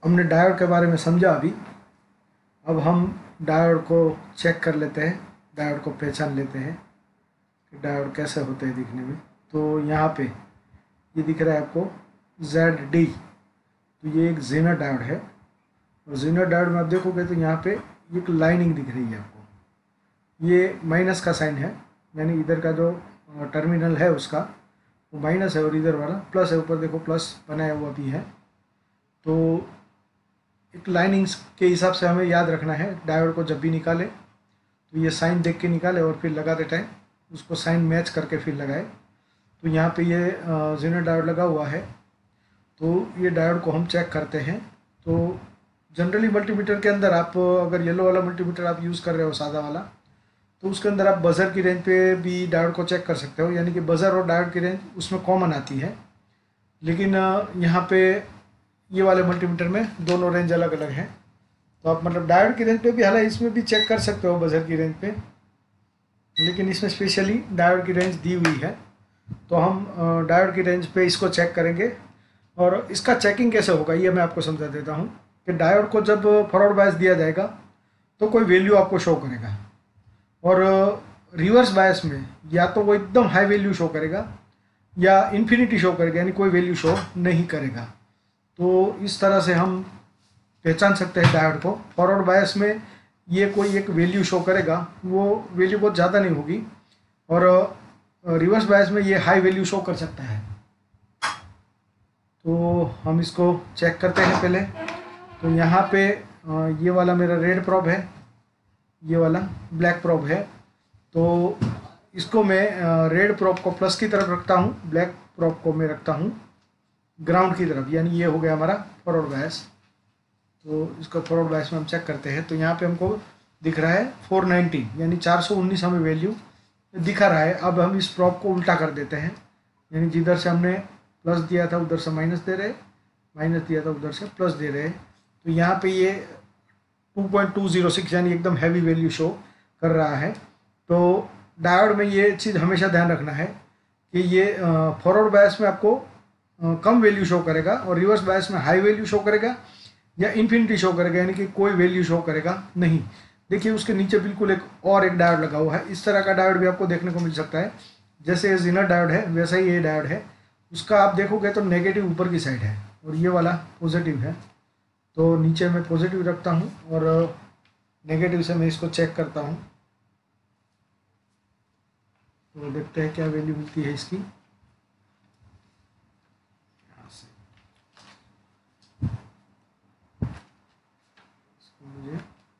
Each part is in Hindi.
हमने डायोड के बारे में समझा अभी। अब हम डायोड को चेक कर लेते हैं, डायोड को पहचान लेते हैं कि डायोड कैसे होते हैं दिखने में। तो यहाँ पे ये दिख रहा है आपको ZD, तो ये एक जेनर डायोड है। और जेनर डायोड में आप देखोगे तो यहाँ पे एक लाइनिंग दिख रही है आपको, ये माइनस का साइन है, यानी इधर का जो टर्मिनल है उसका वो माइनस है और इधर वाला प्लस है। ऊपर देखो प्लस बनाया हुआ भी है। तो एक लाइनिंग्स के हिसाब से हमें याद रखना है, डायोड को जब भी निकाले तो ये साइन देख के निकाले और फिर लगाते टाइम उसको साइन मैच करके फिर लगाए। तो यहाँ पे ये जेनर डायोड लगा हुआ है। तो ये डायोड को हम चेक करते हैं। तो जनरली मल्टीमीटर के अंदर आप अगर येलो वाला मल्टीमीटर आप यूज़ कर रहे हो सादा वाला, तो उसके अंदर आप बज़र की रेंज पे भी डायोड को चेक कर सकते हो, यानी कि बज़र और डायोड की रेंज उसमें कॉमन आती है। लेकिन यहाँ पे ये वाले मल्टीमीटर में दोनों रेंज अलग अलग हैं। तो आप मतलब डायोड की रेंज पे भी, हालांकि इसमें भी चेक कर सकते हो बज़र की रेंज पे, लेकिन इसमें स्पेशली डायोड की रेंज दी हुई है। तो हम डायोड की रेंज पे इसको चेक करेंगे। और इसका चेकिंग कैसे होगा ये मैं आपको समझा देता हूँ कि डायोड को जब फॉरवर्ड बायस दिया जाएगा तो कोई वैल्यू आपको शो करेगा, और रिवर्स बायस में या तो वो एकदम हाई वैल्यू शो करेगा या इन्फिनिटी शो करेगा, यानी कोई वैल्यू शो नहीं करेगा। तो इस तरह से हम पहचान सकते हैं डायोड को। फॉरवर्ड बायस में ये कोई एक वैल्यू शो करेगा, वो वैल्यू बहुत ज़्यादा नहीं होगी, और रिवर्स बायस में ये हाई वैल्यू शो कर सकता है। तो हम इसको चेक करते हैं पहले। तो यहाँ पे ये वाला मेरा रेड प्रोब है, ये वाला ब्लैक प्रोब है। तो इसको मैं रेड प्रोब को प्लस की तरफ रखता हूँ, ब्लैक प्रोब को मैं रखता हूँ ग्राउंड की तरफ, यानी ये हो गया हमारा फॉरवर्ड बायस। तो इसको फॉरवर्ड बायस में हम चेक करते हैं। तो यहाँ पे हमको दिख रहा है 419, यानी 419 हमें वैल्यू दिखा रहा है। अब हम इस प्रोब को उल्टा कर देते हैं, यानी जिधर से हमने प्लस दिया था उधर से माइनस दे रहे, माइनस दिया था उधर से प्लस दे रहे। तो यहाँ पे ये 2.206 यानी एकदम हैवी वैल्यू शो कर रहा है। तो डायोड में ये चीज़ हमेशा ध्यान रखना है कि ये फॉरवर्ड बायस में आपको कम वैल्यू शो करेगा और रिवर्स बायस में हाई वैल्यू शो करेगा या इन्फिनिटी शो करेगा, यानी कि कोई वैल्यू शो करेगा नहीं। देखिए उसके नीचे बिल्कुल एक डायोड लगा हुआ है। इस तरह का डायोड भी आपको देखने को मिल सकता है। जैसे ये जेनर डायोड है वैसा ही ये डायोड है। उसका आप देखोगे तो नेगेटिव ऊपर की साइड है और ये वाला पॉजिटिव है। तो नीचे मैं पॉजिटिव रखता हूँ और नेगेटिव से मैं इसको चेक करता हूँ। तो देखते हैं क्या वैल्यू मिलती है इसकी। यहाँ से इसको मुझे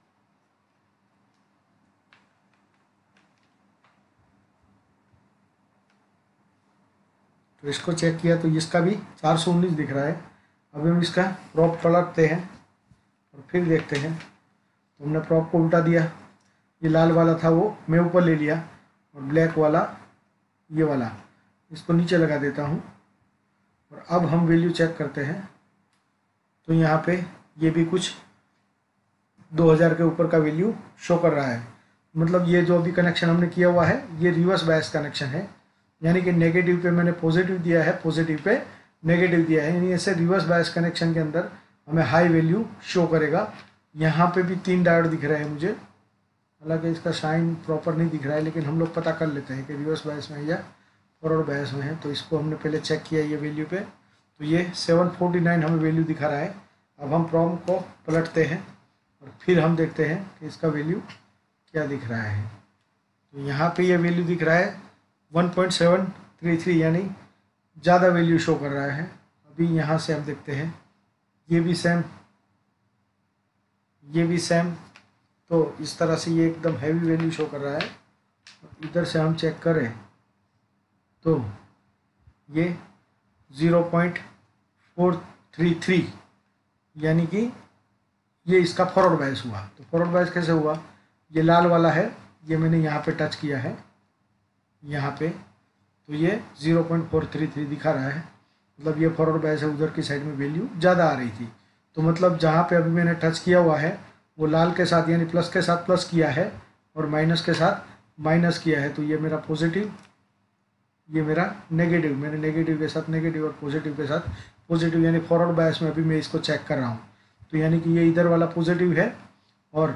तो इसको चेक किया तो इसका भी 419 दिख रहा है। अभी हम इसका प्रोब पलटते हैं और फिर देखते हैं। तो हमने प्रोब को उल्टा दिया, ये लाल वाला था वो मैं ऊपर ले लिया और ब्लैक वाला ये वाला इसको नीचे लगा देता हूँ। और अब हम वैल्यू चेक करते हैं। तो यहाँ पे ये भी कुछ 2000 के ऊपर का वैल्यू शो कर रहा है। मतलब ये जो अभी कनेक्शन हमने किया हुआ है ये रिवर्स बायस कनेक्शन है, यानी कि नेगेटिव पे मैंने पॉजिटिव दिया है, पॉजिटिव पे नेगेटिव दिया है, यानी ऐसे रिवर्स बायस कनेक्शन के अंदर हमें हाई वैल्यू शो करेगा। यहाँ पे भी 3 डायोड दिख रहे हैं मुझे, हालांकि इसका साइन प्रॉपर नहीं दिख रहा है, लेकिन हम लोग पता कर लेते हैं कि रिवर्स बायस में है या फॉरवर्ड बायस में है। तो इसको हमने पहले चेक किया ये वैल्यू पे, तो ये 749 हमें वैल्यू दिखा रहा है। अब हम प्रोब को पलटते हैं और फिर हम देखते हैं कि इसका वैल्यू क्या दिख रहा है। तो यहाँ पे ये वैल्यू दिख रहा है 1.733, यानी ज़्यादा वैल्यू शो कर रहा है। अभी यहाँ से हम देखते हैं ये भी सेम, ये भी सेम। तो इस तरह से ये एकदम हैवी वैल्यू शो कर रहा है। इधर से हम चेक करें तो ये 0.433, यानी कि ये इसका फॉरवर्ड बायस हुआ। तो फॉरवर्ड बायस कैसे हुआ, ये लाल वाला है, ये मैंने यहाँ पे टच किया है यहाँ पे, तो ये 0.433 दिखा रहा है। मतलब ये फॉरवर्ड बायस है, उधर की साइड में वैल्यू ज़्यादा आ रही थी। तो मतलब जहाँ पे अभी मैंने टच किया हुआ है वो लाल के साथ यानी प्लस के साथ प्लस किया है और माइनस के साथ माइनस किया है। तो ये मेरा पॉजिटिव, ये मेरा नेगेटिव, मैंने नेगेटिव के साथ नेगेटिव और पॉजिटिव के साथ पॉजिटिव, यानी फॉरवर्ड बायस में अभी मैं इसको चेक कर रहा हूँ। तो यानी कि ये इधर वाला पॉजिटिव है और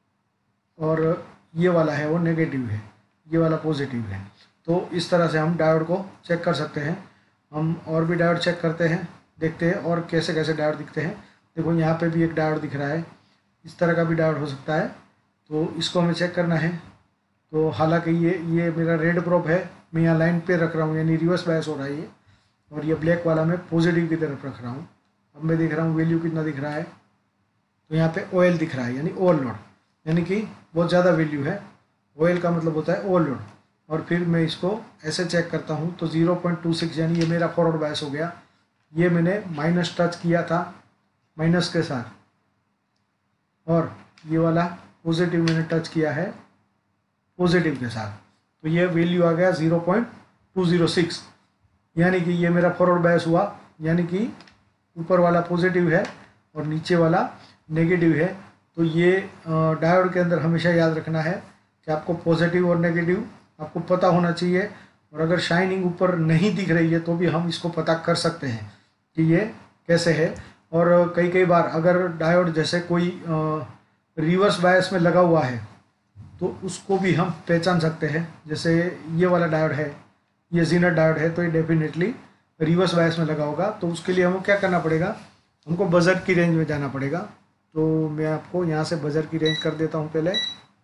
ये वाला है वो नेगेटिव है, ये वाला पॉजिटिव है। तो इस तरह से हम डायोड को चेक कर सकते हैं। हम और भी डायोड चेक करते हैं, देखते हैं और कैसे कैसे डायोड दिखते हैं। देखो यहाँ पे भी एक डायोड दिख रहा है, इस तरह का भी डायोड हो सकता है, तो इसको हमें चेक करना है। तो हालांकि ये मेरा रेड प्रोब है, मैं यहाँ लाइन पे रख रहा हूँ, यानी रिवर्स बायस हो रहा है ये, और ये ब्लैक वाला मैं पॉजिटिव की तरफ रख रहा हूँ। अब मैं देख रहा हूँ वैल्यू कितना दिख रहा है, तो यहाँ पे OL दिख रहा है, यानी ओवरलोड, यानी कि बहुत ज़्यादा वैल्यू है। OL का मतलब होता है ओवरलोड। और फिर मैं इसको ऐसे चेक करता हूँ तो 0.26 यानी ये मेरा फॉरवर्ड बायस हो गया। ये मैंने माइनस टच किया था माइनस के साथ, और ये वाला पॉजिटिव मैंने टच किया है पॉजिटिव के साथ, तो ये वैल्यू आ गया 0.206, यानी कि ये मेरा फॉरवर्ड बायस हुआ, यानी कि ऊपर वाला पॉजिटिव है और नीचे वाला नेगेटिव है। तो ये डायोड के अंदर हमेशा याद रखना है कि आपको पॉजिटिव और नेगेटिव आपको पता होना चाहिए। और अगर शाइनिंग ऊपर नहीं दिख रही है तो भी हम इसको पता कर सकते हैं कि ये कैसे है। और कई बार अगर डायोड जैसे कोई रिवर्स बायस में लगा हुआ है तो उसको भी हम पहचान सकते हैं। जैसे ये वाला डायोड है, ये जीनर डायोड है, तो ये डेफिनेटली रिवर्स बायस में लगा होगा। तो उसके लिए हमको क्या करना पड़ेगा, हमको बजर की रेंज में जाना पड़ेगा। तो मैं आपको यहाँ से बजर की रेंज कर देता हूँ। पहले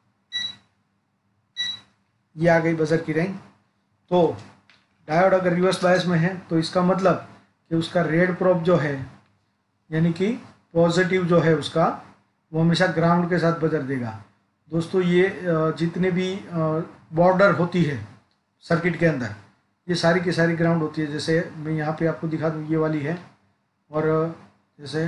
ये आ गई बजर की रेंज। तो डायोड अगर रिवर्स बायस में है तो इसका मतलब कि उसका रेड प्रोब जो है, यानी कि पॉजिटिव जो है उसका, वो हमेशा ग्राउंड के साथ बजर देगा। दोस्तों ये जितने भी बॉर्डर होती है सर्किट के अंदर, ये सारी की सारी ग्राउंड होती है। जैसे मैं यहाँ पे आपको दिखा दूँ, ये वाली है, और जैसे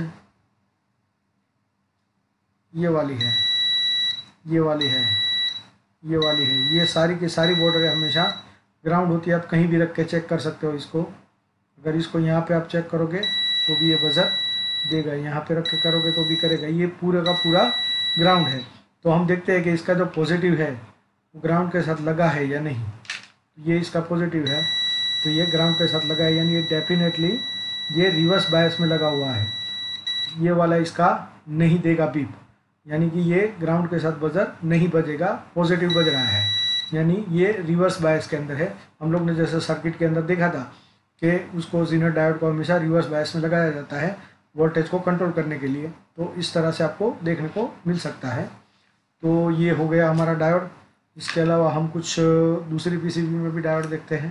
ये वाली है, ये वाली है, ये वाली है, ये सारी की सारी बॉर्डर हमेशा ग्राउंड होती है। आप कहीं भी रख के चेक कर सकते हो इसको। अगर इसको यहाँ पे आप चेक करोगे तो भी ये बजर देगा, यहाँ पे रख के करोगे तो भी करेगा। ये पूरे का पूरा ग्राउंड है। तो हम देखते हैं कि इसका जो पॉजिटिव है वो ग्राउंड के साथ लगा है या नहीं। ये इसका पॉजिटिव है तो ये ग्राउंड के साथ लगा है, यानी ये डेफिनेटली ये रिवर्स बायस में लगा हुआ है। ये वाला इसका नहीं देगा बीप, यानी कि ये ग्राउंड के साथ बजर नहीं बजेगा, पॉजिटिव बज रहा है, यानी ये रिवर्स बायस के अंदर है। हम लोग ने जैसे सर्किट के अंदर देखा था कि उसको जीनर डायोड को हमेशा रिवर्स बायस में लगाया जाता है वोल्टेज को कंट्रोल करने के लिए। तो इस तरह से आपको देखने को मिल सकता है। तो ये हो गया हमारा डायोड। इसके अलावा हम कुछ दूसरी पीसीबी में भी डायोड देखते हैं।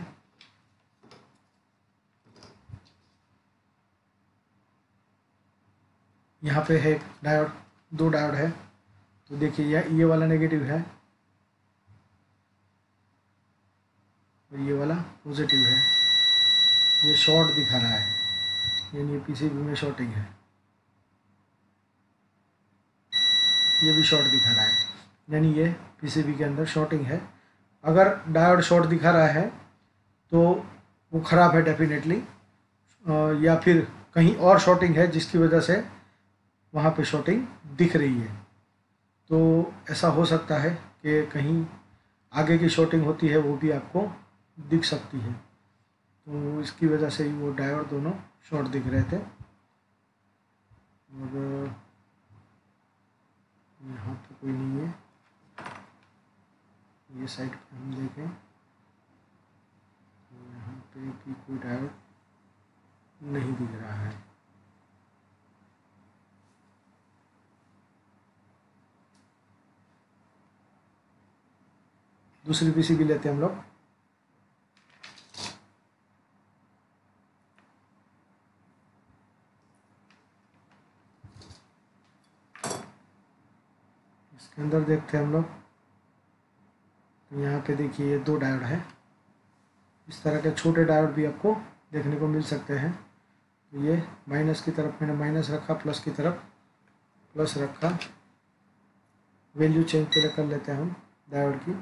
यहाँ पे है डायोड, दो डायोड है। तो देखिए ये वाला नेगेटिव है और ये वाला पॉजिटिव है। ये शॉर्ट दिखा रहा है, यानी ये पीसीबी में शॉर्टिंग है। ये भी शॉर्ट दिखा रहा है, यानी ये पीसीबी के अंदर शॉर्टिंग है। अगर डायोड शॉर्ट दिखा रहा है तो वो ख़राब है डेफिनेटली, या फिर कहीं और शॉर्टिंग है जिसकी वजह से वहाँ पे शॉर्टिंग दिख रही है। तो ऐसा हो सकता है कि कहीं आगे की शॉर्टिंग होती है, वो भी आपको दिख सकती है। तो इसकी वजह से ही वो डायोड दोनों शॉर्ट दिख रहे थे। और यहाँ पे कोई नहीं है, ये साइड पे हम देखें तो यहाँ पे भी कोई डायोड नहीं दिख रहा है। दूसरी पीसीबी लेते हैं हम लोग। इसके अंदर देखते हैं हम लोग। तो यहाँ पे देखिए ये दो डायोड है। इस तरह के छोटे डायोड भी आपको देखने को मिल सकते हैं। तो ये माइनस की तरफ मैंने माइनस रखा, प्लस की तरफ प्लस रखा। वैल्यू चेंज पहले कर लेते हैं हम डायोड की।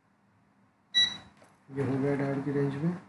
ये हो गया डायोड की रेंज में।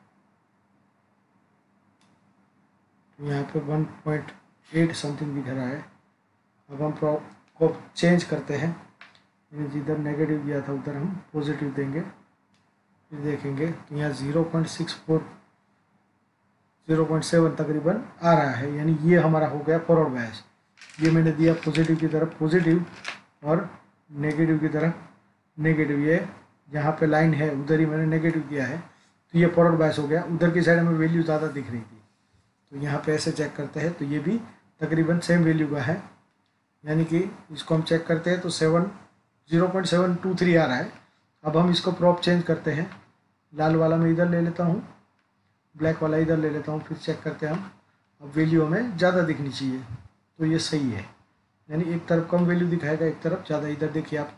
तो यहाँ पे 1.8 समथिंग दिख रहा है। अब हम को चेंज करते हैं, जिधर नेगेटिव दिया था उधर हम पॉजिटिव देंगे। फिर देखेंगे तो यहाँ 0.64 0.7 तकरीबन आ रहा है, यानी ये हमारा हो गया फॉरवर्ड बायस। ये मैंने दिया पॉजिटिव की तरफ पॉजिटिव और नेगेटिव की तरफ नेगेटिव। ये जहाँ पे लाइन है उधर ही मैंने नेगेटिव किया है, तो ये फॉरवर्ड बायस हो गया। उधर की साइड में वैल्यू ज़्यादा दिख रही थी, तो यहाँ पे ऐसे चेक करते हैं तो ये भी तकरीबन सेम वैल्यू का है, यानी कि इसको हम चेक करते हैं तो 0.723 आ रहा है। अब हम इसको प्रॉप चेंज करते हैं, लाल वाला मैं इधर ले लेता हूँ, ब्लैक वाला इधर ले लेता हूँ, फिर चेक करते हैं हम। अब वैल्यू हमें ज़्यादा दिखनी चाहिए, तो ये सही है, यानी एक तरफ कम वैल्यू दिखाएगा, एक तरफ ज़्यादा। इधर देखिए आप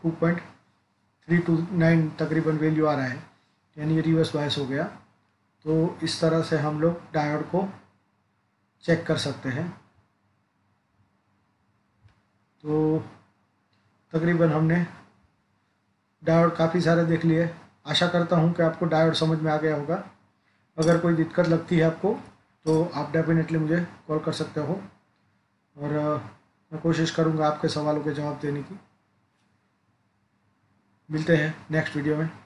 2.329 तकरीबन वैल्यू आ रहा है, यानी ये रिवर्स बायस हो गया। तो इस तरह से हम लोग डायोड को चेक कर सकते हैं। तो तकरीबन हमने डायोड काफ़ी सारे देख लिए। आशा करता हूँ कि आपको डायोड समझ में आ गया होगा। अगर कोई दिक्कत लगती है आपको तो आप डेफिनेटली मुझे कॉल कर सकते हो, और मैं कोशिश करूँगा आपके सवालों के जवाब देने की। मिलते हैं नेक्स्ट वीडियो में।